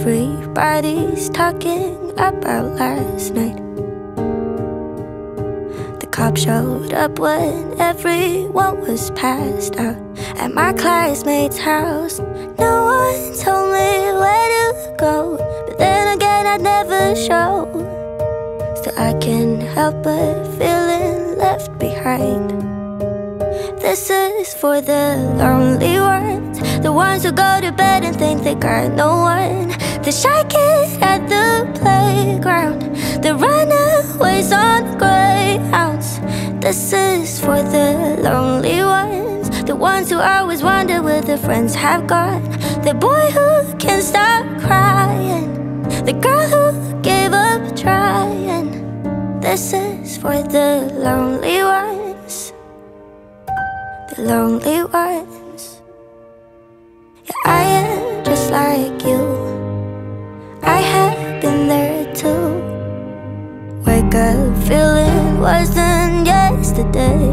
Everybody's talking about last night. The cops showed up when everyone was passed out at my classmate's house. No one told me where to go, but then again I'd never show. Still I can't help but feeling left behind. This is for the lonely ones, the ones who go to bed and think they got no one. The shy kid at the playground, the runaways on Greyhounds. This is for the lonely ones, the ones who always wonder where their friends have gone. The boy who can't stop crying, the girl who gave up trying. This is for the lonely ones, the lonely ones. Yeah, I am just like you, I have been there too. Wake up feeling worse than yesterday.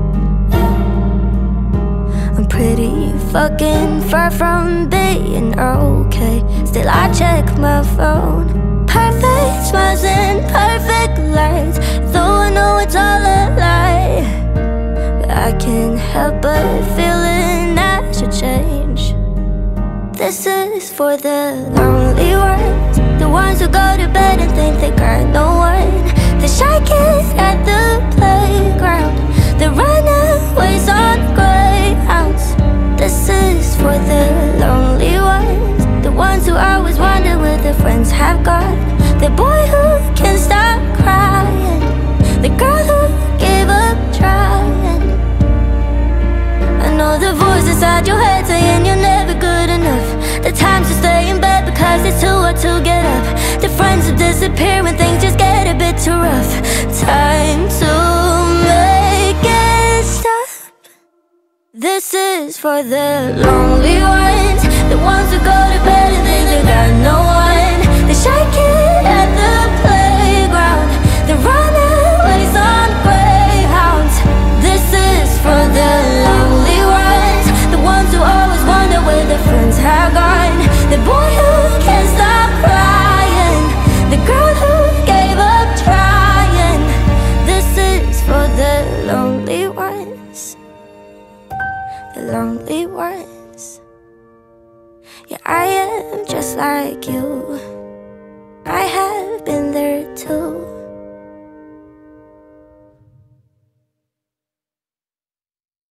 I'm pretty fucking far from being okay. Still I check my phone. Perfect smiles and perfect lights, though I know it's all a lie. But I can't help but feeling I should change. This is for the lonely ones, the ones who go to bed and think they got no one. The shy kid at the playground, the runaways on Greyhounds. This is for the lonely ones, the ones who always wonder where their friends have gone. The boy who can't stop crying, the girl who gave up trying. I know the voice inside your head saying you're never good enough. The times to stay in bed because it's too hard to get up. The friends who disappear when things just get a bit too rough. Time to make it stop. This is for the lonely ones, the ones who go to bed and think they got no one. The shy kid at the playground, the runaways on Greyhounds. This is for the lonely ones, the ones who always wonder where their friends have gone. The boy who can't stop crying, the girl who gave up trying. This is for the lonely ones, the lonely ones. Yeah, I am just like you, I have been there too.